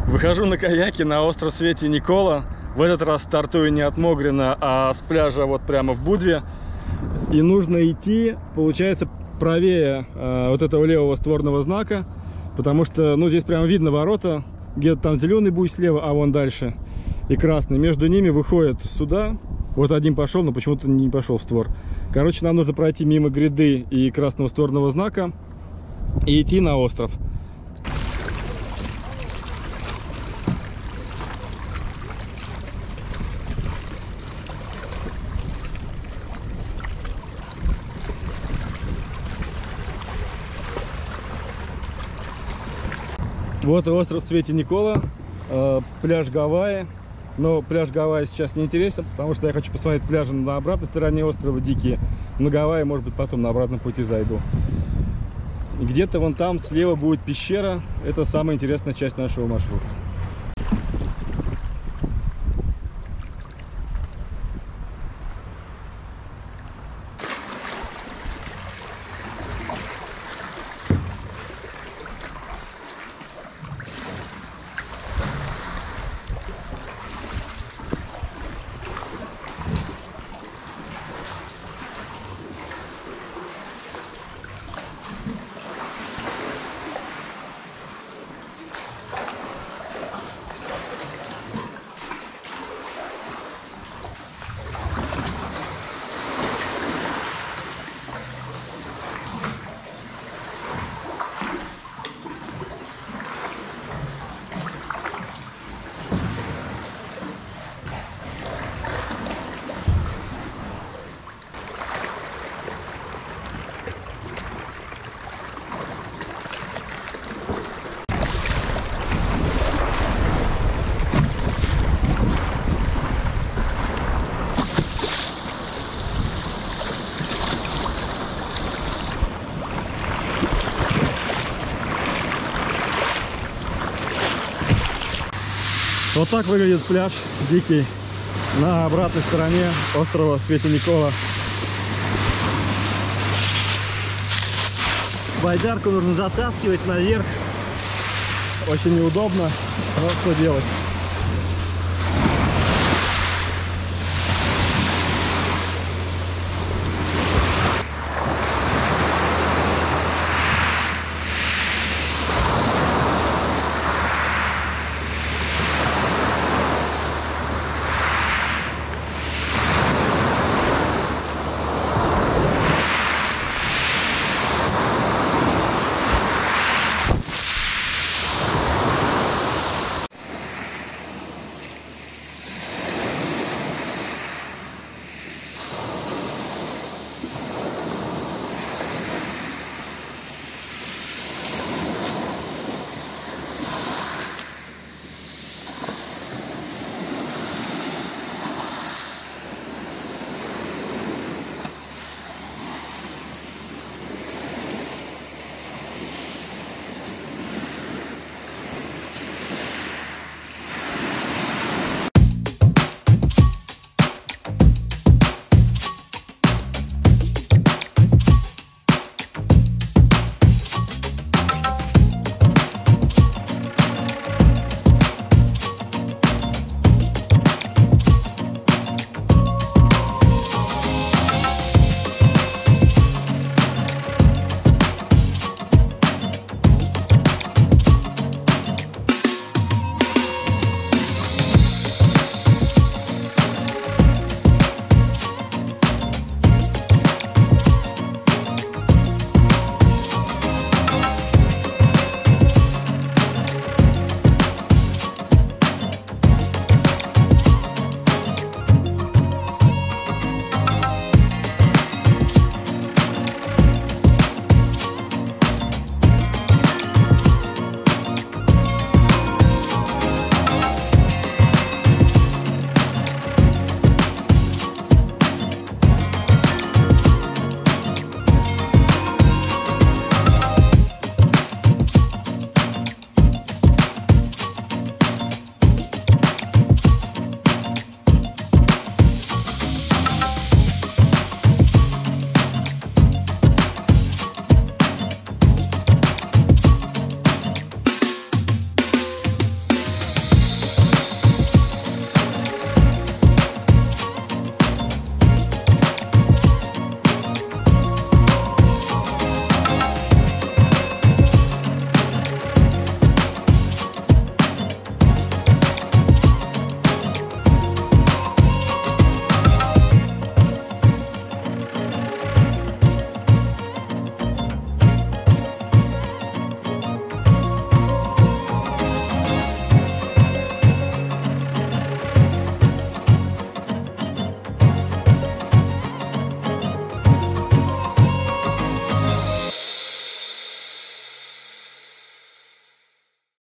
Выхожу на каяке на остров Святой Никола. В этот раз стартую не от Могрина, а с пляжа вот прямо в Будве. И нужно идти, получается, правее вот этого левого створного знака. Потому что, ну, здесь прямо видно ворота. Где-то там зеленый будет слева, а вон дальше. И красный. Между ними выходит сюда. Вот один пошел, но почему-то не пошел в створ. Короче, нам нужно пройти мимо гряды и красного створного знака. И идти на остров. Вот и остров Святой Никола, пляж Гавайи. Но пляж Гавайи сейчас не интересен, потому что я хочу посмотреть пляжи на обратной стороне острова дикие. На Гавайи, может быть, потом на обратном пути зайду. И где-то вон там слева будет пещера. Это самая интересная часть нашего маршрута. Вот так выглядит пляж дикий на обратной стороне острова Святой Никола. Байдарку нужно затаскивать наверх. Очень неудобно, но что делать?